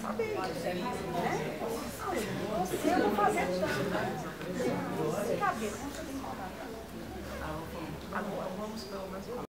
saber, né? Você eu vou fazer tudo. Cabeça, não tem que agora vamos pelo menos